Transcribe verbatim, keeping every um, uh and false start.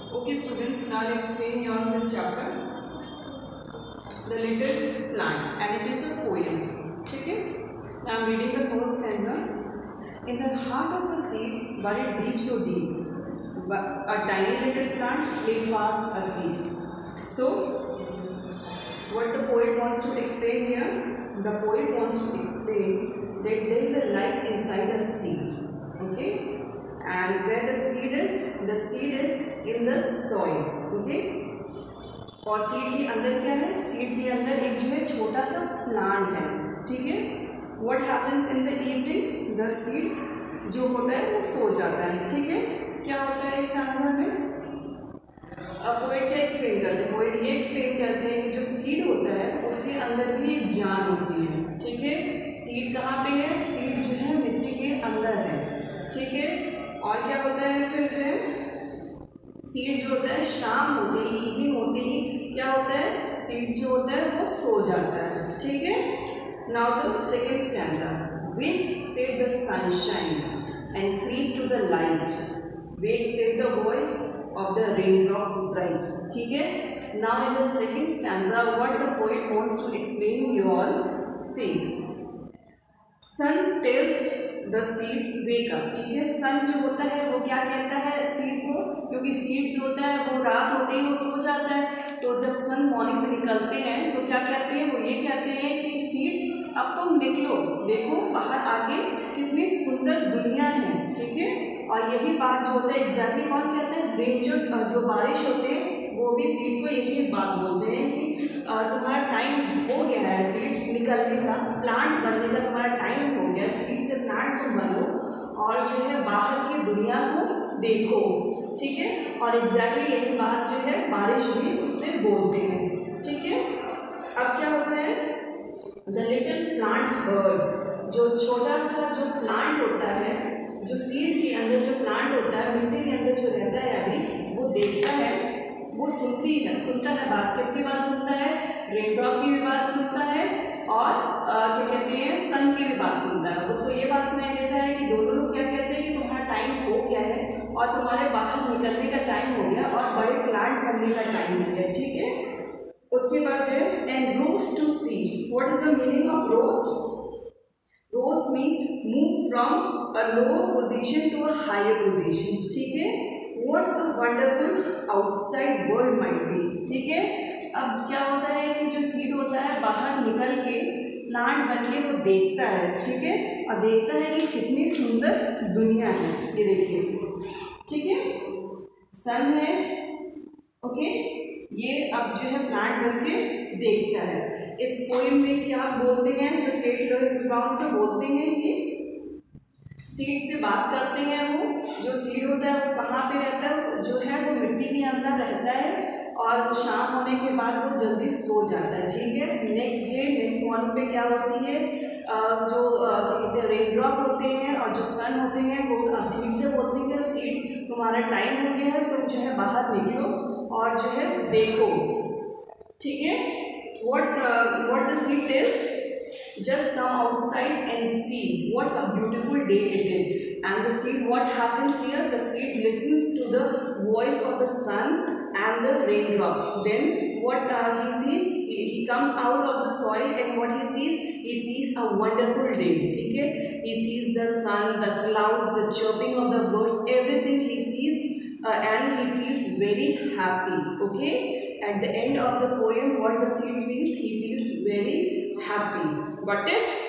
Okay students, now I'll explain you on this chapter, The Little Plant, and it is a poem. Okay? Now I'm reading the first stanza. In the heart of a seed, buried deep so deep, a tiny little plant lay fast asleep. So, what the poet wants to explain here? The poet wants to explain that there is a life inside a seed. Okay? And where the seed is, the seed is in the soil. Okay? और seed के अंदर क्या है? Seed के अंदर एक जो है छोटा सा प्लांट है. ठीक है? What happens in the evening? The seed जो होता है वो सो जाता है. ठीक है? क्या होता है इस स्टैंजा में? अब पोएट क्या एक्सप्लेन करते हैं? पोएट ये एक्सप्लेन करते हैं कि जो सीड होता है उसके अंदर भी एक जान होती है. ठीक है? सीड कहाँ पे है? सीड जो है मिट्टी के अंदर है. ठीक है? और क्या होता है फिर जो है सीड जो होता है शाम होते ही, इवनिंग होते ही क्या होता है? सीड जो होता है वो सो जाता है. ठीक है? Now the second stanza. Wake said the sunshine and creep to the light. Wake said the voice of the raindrop bright. ठीक है? Now in the second stanza, what the poet wants to explain you all. See, sun tells the seed wake up. ठीक है? सन जो होता है वो क्या कहता है सीड को? क्योंकि सीड जो होता है वो रात होते ही वो सो जाता है. तो जब सन मॉर्निंग में निकलते हैं तो क्या कहते हैं? वो ये कहते हैं कि सीड अब तुम निकलो, देखो बाहर आगे कितनी सुंदर दुनिया है. ठीक है? और यही बात जो होता है एग्जैक्टली कौन कहते हैं? रेन जो जो बारिश होते हैं वो भी सीड को यही बात बोलते हैं कि तुम्हारा टाइम हो गया है सीड निकलने का, प्लांट बनने का तुम्हारा टाइम हो गया. सीड से प्लांट तुम बनो और जो है बाहर की दुनिया को देखो. ठीक है? और एग्जैक्टली यही बात जो है बारिश भी उससे बोलते हैं. ठीक है? अब क्या होता है? The little plant heard. जो छोटा सा जो प्लांट होता है, जो सीड के अंदर जो प्लांट होता है, मिट्टी के अंदर जो रहता है अभी, वो देखता है, वो सुनती है सुनता है बात. किसकी बात सुनता है? रेनड्रॉप की भी बात सुनता है और क्या कहते हैं सन की भी बात सुनता है. उसको ये बात सुनाई देता है कि दोनों लोग क्या कहते हैं कि तुम्हारा टाइम हो गया है और तुम्हारे बाहर निकलने का टाइम हो गया और बड़े प्लांट बनने का टाइम हो गया. ठीक है? उसके बाद जो है and rose to see. What is the meaning of rose? Rose means move from a lower position to a higher position. ठीक है? What a wonderful outside world might be. ठीक है? अब क्या होता है कि जो सीड होता है बाहर निकल के प्लांट बन के वो देखता है. ठीक है? और देखता है कि कितनी सुंदर दुनिया है. ये देखिए. ठीक है? सन है. ओके? ये अब जो है प्लांट बन के देखता है. इस पोएम में क्या बोलते हैं? जो केट लुईस ब्राउन के बोलते हैं कि सीड से बात करते हैं. वो जो सीड होता है वो कहाँ पे रहता है? जो है वो मिट्टी के अंदर रहता है और शाम होने के बाद वो जल्दी सो जाता है. ठीक है? नेक्स्ट डे नेक्स्ट मॉर्निंग पे क्या होती है? जो कहते हैं रेन ड्रॉप होते हैं और जो सन होते हैं वो सीड से बोलते हैं कि सीड तुम्हारा टाइम हो गया है, तुम जो है बाहर निकलो और जो है देखो. ठीक है? What what the seed tells? Just come outside and see what a beautiful day it is. And the seed, what happens here? The seed listens to the voice of the sun and the raindrop. Then what uh, he sees? He, he comes out of the soil and what he sees? He sees a wonderful day. Okay? He sees the sun, the clouds, the chirping of the birds, everything he sees uh, and he feels very happy. Okay? At the end of the poem, what the seed feels? He feels very happy. Got it?